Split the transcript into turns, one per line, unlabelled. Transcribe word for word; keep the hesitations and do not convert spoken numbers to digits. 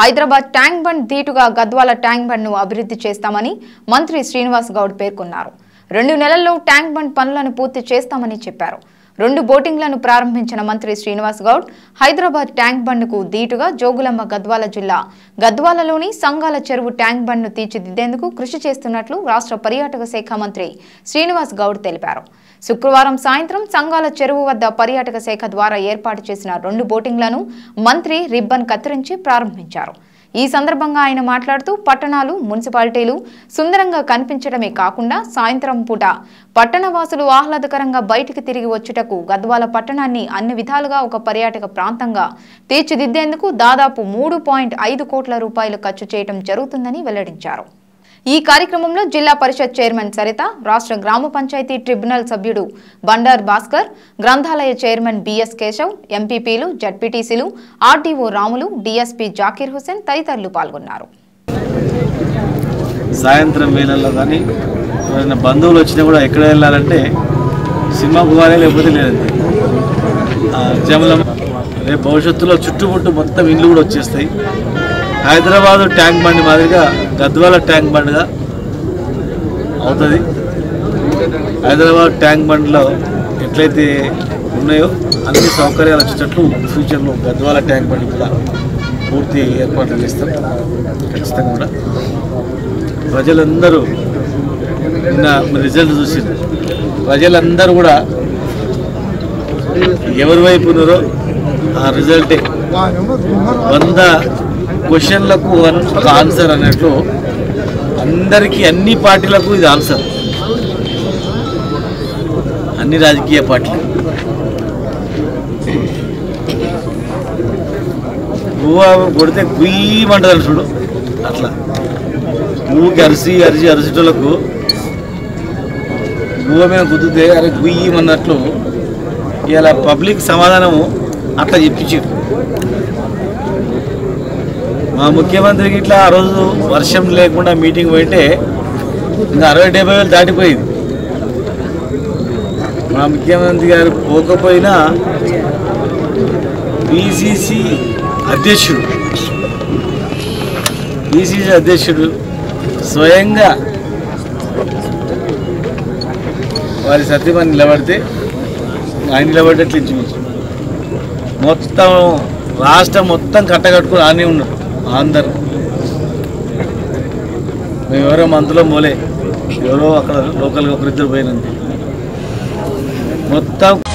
Hyderabad Tank bund దీటుగా Gadwal tank bund ను అభివృద్ధి చేస్తామని మంత్రి శ్రీనివాస్ గౌడ్ పేర్కొన్నారు. రెండు నెలల్లో ట్యాంక్ బండ్ పనులను పూర్తి చేస్తామని చెప్పారు. రెండు బోటింగ్లను ప్రారంభించిన మంత్రి శ్రీనివాస్ గౌడ్ హైదరాబాద్ ట్యాంక్ బండ్ కు దీటుగా జోగులాంబ గద్వాల జిల్లా గద్వాలలోని సంగాల చెరువు ట్యాంక్ బండ్ ను తీర్చిదిద్దేందుకు కృషి చేస్తున్నట్లు రాష్ట్ర పర్యాటక శాఖ మంత్రి శ్రీనివాస్ గౌడ్ తెలిపారు. శుక్రవారం సాయంత్రం సంగాల చెరువు వద్ద పర్యాటక శాఖ ద్వారా ఏర్పాటు చేసిన రెండు బోటింగ్లను మంత్రి రిబ్బన్ కత్తిరించి ప్రారంభించారు. ఈ సందర్భంగా ఆయన మాట్లాడుతూ పట్టణాలు మున్సిపాలిటీలు సుందరంగా కనిపించడమే కాకుండా సాయంత్రం పూట పట్టణవాసులు ఆహ్లాదకరంగా బయటికి తిరిగి వచ్చుటకు గద్వాల పట్టణాన్ని అన్ని విధాలుగా ఒక పర్యాటక ప్రాంతంగా తీర్చిదిద్దేందుకు దాదాపు మూడు పాయింట్ ఐదు కోట్ల రూపాయలు ఖర్చు చేయడం జరుగుతుందని వెల్లడించారు. ఈ కార్యక్రమంలో జిల్లా పరిషత్ చైర్మన్ సరిత, రాష్ట్ర గ్రామ పంచాయతీ ట్రిబ్యునల్ సభ్యుడు బండార్ భాస్కర్, గ్రంథాలయ చైర్మన్ బిఎస్ కేశవ్, ఎంపీపీలు, జడ్పీటీసీలు, ఆర్డీఓ రాములు, డిఎస్పీ జాకీర్ హుసేన్ తదితరులు పాల్గొన్నారు.
సాయంత్రం వేళల్లో కానీ ఎవరైనా బంధువులు వచ్చినా కూడా ఎక్కడ వెళ్ళాలంటే సినిమాకు కానీ లేకపోతే లేదండి జమలం రేపు భవిష్యత్తులో చుట్టుముట్టు మొత్తం ఇల్లు కూడా వచ్చేస్తాయి. హైదరాబాదు ట్యాంక్ బండ్ మాదిరిగా గద్వాల ట్యాంక్ బండ్గా అవుతుంది. హైదరాబాద్ ట్యాంక్ బండ్లో ఎట్లయితే ఉన్నాయో అన్ని సౌకర్యాలు వచ్చేటట్లు ఫ్యూచర్లో గద్వాల ట్యాంక్ బండ్ కూడా పూర్తి ఏర్పాట్లు చేస్తాం. ఖచ్చితంగా కూడా ప్రజలందరూ నిన్న రిజల్ట్ చూసి ప్రజలందరూ కూడా ఎవరి వైపు ఉన్నారో ఆ రిజల్టే వంద క్వశ్చన్లకు ఒక ఆన్సర్ అన్నట్లు అందరికీ అన్ని పార్టీలకు ఇది ఆన్సర్. అన్ని రాజకీయ పార్టీలు గువ్వ కొడితే గుయ్యమంటారు చూడు, అట్లా గువ్వకి అరిసి అరిసి అరిసేటోళ్ళకు గువ్వ మీద గుద్దితే అరే గుయ్యమన్నట్లు ఇలా పబ్లిక్ సమాధానము అట్లా చెప్పించారు. మా ముఖ్యమంత్రికి ఇట్లా ఆ రోజు వర్షం లేకుండా మీటింగ్ పోయింటే ఇంకా అరవై డెబ్బై వేలు దాటిపోయింది. మా ముఖ్యమంత్రి గారు పోకపోయినా పిసిసి అధ్యక్షుడు పిసిసి అధ్యక్షుడు స్వయంగా వారి సత్యమని నిలబడితే ఆయన నిలబడేట్లు ఇచ్చి మొత్తం రాష్ట్రం మొత్తం కట్టకట్టుకుని ఆనే ఉన్నారు అందరు. మేము ఎవరో మంత్రులో మోలే ఎవరో అక్కడ లోకల్గా ఒకరిద్దరు పోయినందుకు మొత్తం